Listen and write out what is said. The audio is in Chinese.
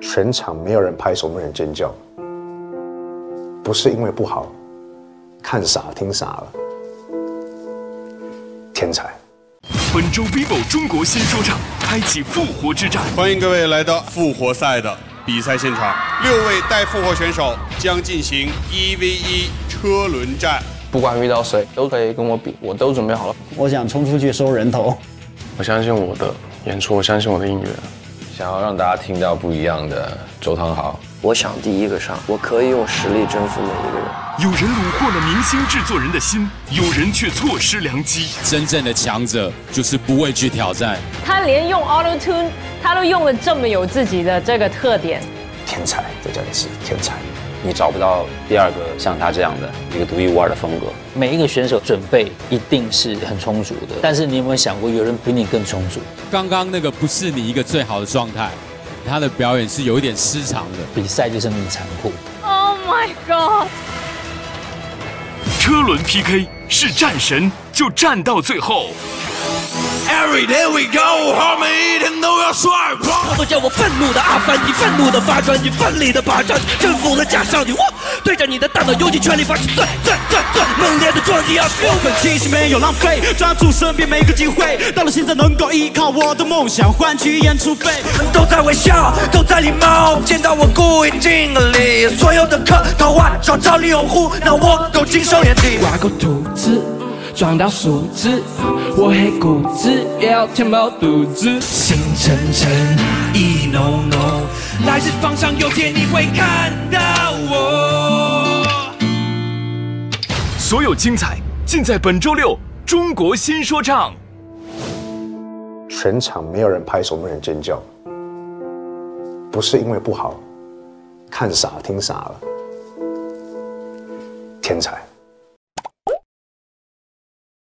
全场没有人拍手，没有人尖叫，不是因为不好，看傻听傻了，天才。 本周 vivo 中国新说唱开启复活之战， 欢迎各位来到复活赛的比赛现场，6位待复活选手将进行1v1车轮战。 不管遇到谁，都可以跟我比，我都准备好了。 我想冲出去收人头。 我相信我的演出，我相信我的音乐。 想要让大家听到不一样的周汤豪， 我想第一个上，我可以用实力征服每一个人。 有人虏获了明星制作人的心，有人却错失良机。 真正的强者就是不畏惧挑战。 他连用 Auto Tune， 他都用了这么有自己的这个特点。 天才，这叫的是天才。 你找不到第二个像他这样的一个独一无二的风格。 每一个选手准备一定是很充足的，但是你有没有想过，有人比你更充足？ 刚刚那个不是你一个最好的状态，他的表演是有一点失常的。 比赛就是那么残酷。 Oh my god！ 车轮 PK 是战神就战到最后。Every day we go， 他们一天都要帅爆。 他们叫我愤怒的阿凡提，愤怒的发传，你奋力的爬上去，征服了假上去。我对着你的大脑用尽全力发出最猛烈的撞击啊！ 我们气息没有浪费，抓住身边每个机会。到了现在，能够依靠我的梦想换取演出费。 都在微笑，都在礼貌，见到我故意敬个礼。所有的客套话找找理拥护，那我都尽收眼底。 挖个兔子。撞到树枝，我黑骨子也要填饱肚子。 心沉沉，意浓浓， 来日方长有天你会看到我。 所有精彩尽在本周6中国新说唱。 全场没有人拍手，没有人尖叫，不是因为不好，看傻听傻了，天才。